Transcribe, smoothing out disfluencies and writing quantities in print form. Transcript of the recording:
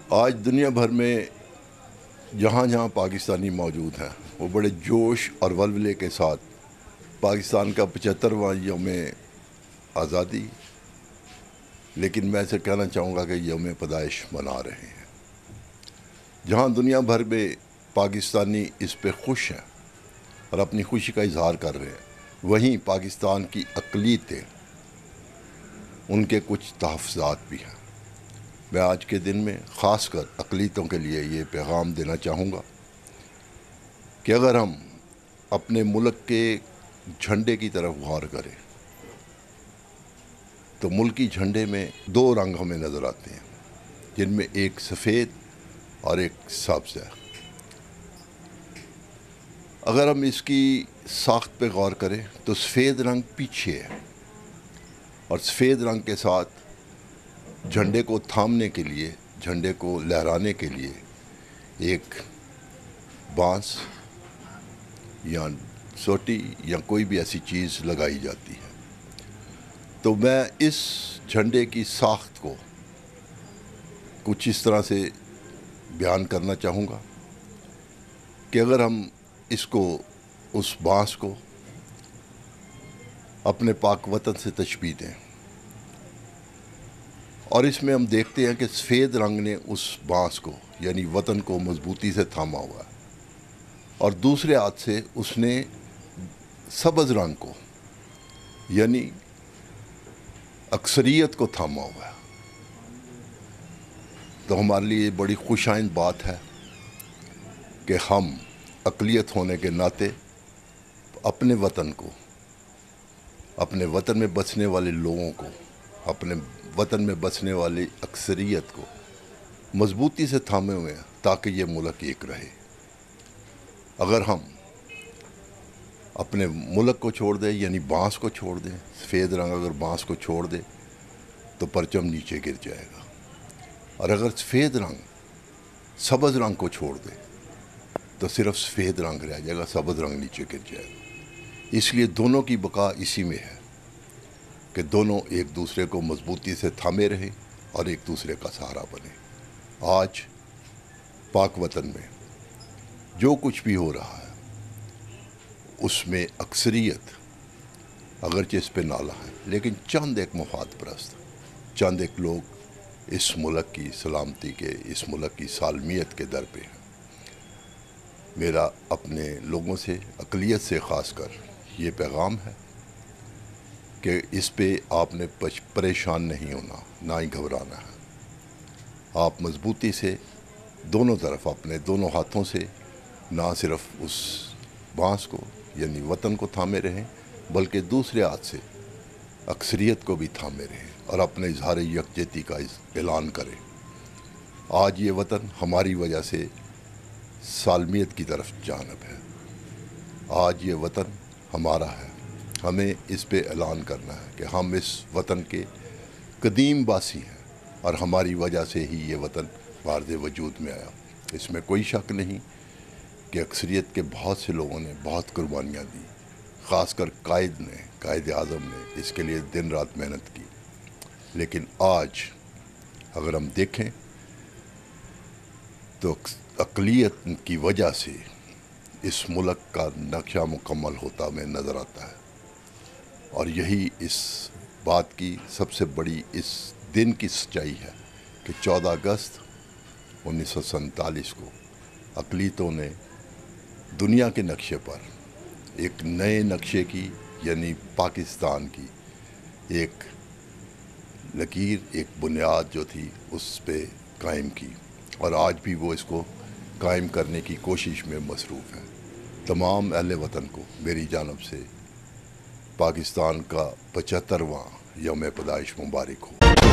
आज दुनिया भर में जहाँ जहाँ पाकिस्तानी मौजूद हैं वो बड़े जोश और वल्वले के साथ पाकिस्तान का 75वां यौम आज़ादी, लेकिन मैं इसे कहना चाहूँगा कि यौम पैदाइश मना रहे हैं। जहाँ दुनिया भर में पाकिस्तानी इस पे खुश हैं और अपनी खुशी का इजहार कर रहे हैं, वहीं पाकिस्तान की अक़लियतें, उनके कुछ तहफ़्फ़ुज़ात भी हैं। मैं आज के दिन में ख़ासकर अक़लियतों के लिए ये पैगाम देना चाहूँगा कि अगर हम अपने मुल्क के झंडे की तरफ गौर करें तो मुल्की झंडे में दो रंग हमें नज़र आते हैं, जिनमें एक सफ़ेद और एक सब्ज़ है। अगर हम इसकी साख्त पे गौर करें तो सफ़ेद रंग पीछे है और सफ़ेद रंग के साथ झंडे को थामने के लिए, झंडे को लहराने के लिए एक बांस या सोटी या कोई भी ऐसी चीज़ लगाई जाती है। तो मैं इस झंडे की साख्त को कुछ इस तरह से बयान करना चाहूँगा कि अगर हम इसको, उस बांस को अपने पाक वतन से तशबीह दें और इसमें हम देखते हैं कि सफ़ेद रंग ने उस बांस को यानी वतन को मजबूती से थामा हुआ है और दूसरे हाथ से उसने सब्ज़ रंग को यानी अक्सरियत को थामा हुआ है। तो हमारे लिए बड़ी खुशाइंद बात है कि हम अक़लियत होने के नाते अपने वतन को, अपने वतन में बसने वाले लोगों को, अपने वतन में बसने वाली अक्सरियत को मजबूती से थामे हुए हैं ताकि ये मुल्क एक रहे। अगर हम अपने मुल्क को छोड़ दें यानी बांस को छोड़ दें, सफ़ेद रंग अगर बांस को छोड़ दे तो परचम नीचे गिर जाएगा, और अगर सफ़ेद रंग सब्ज़ रंग को छोड़ दे तो सिर्फ सफ़ेद रंग रह जाएगा, सब्ज़ रंग नीचे गिर जाएगा। इसलिए दोनों की बका इसी में है कि दोनों एक दूसरे को मजबूती से थामे रहें और एक दूसरे का सहारा बने। आज पाक वतन में जो कुछ भी हो रहा है उसमें अक्सरियत अगरचे इस पे नाला है, लेकिन चंद एक मफाद परस्त, चंद एक लोग इस मुल्क की सलामती के, इस मुल्क की सालमियत के दर पे हैं। मेरा अपने लोगों से, अक़लियत से ख़ास कर ये पैगाम है कि इस पे आपने परेशान नहीं होना, ना ही घबराना है। आप मजबूती से दोनों तरफ अपने दोनों हाथों से ना सिर्फ उस बांस को यानी वतन को थामे रहें, बल्कि दूसरे हाथ से अक्सरियत को भी थामे रहें और अपने इजहार यकजहती का ऐलान करें। आज ये वतन हमारी वजह से सालमियत की तरफ जानब है। आज ये वतन हमारा है, हमें इस पे ऐलान करना है कि हम इस वतन के कदीम बासी हैं और हमारी वजह से ही ये वतन वारद वजूद में आया। इसमें कोई शक नहीं कि अक्सरियत के बहुत से लोगों ने बहुत कुर्बानियाँ दी, ख़ासकर कायद आज़म ने इसके लिए दिन रात मेहनत की। लेकिन आज अगर हम देखें तो अक़लियत की वजह से इस मुल्क का नक्शा मुकम्मल होता हमें नज़र आता है, और यही इस बात की सबसे बड़ी इस दिन की सच्चाई है कि 14 अगस्त 1947 को अक़लियतों ने दुनिया के नक्शे पर एक नए नक्शे की यानी पाकिस्तान की एक लकीर, एक बुनियाद जो थी उस पे कायम की, और आज भी वो इसको कायम करने की कोशिश में मसरूफ़ है। तमाम अहले वतन को मेरी जानब से पाकिस्तान का 75वां यौम पैदाइश मुबारक हो।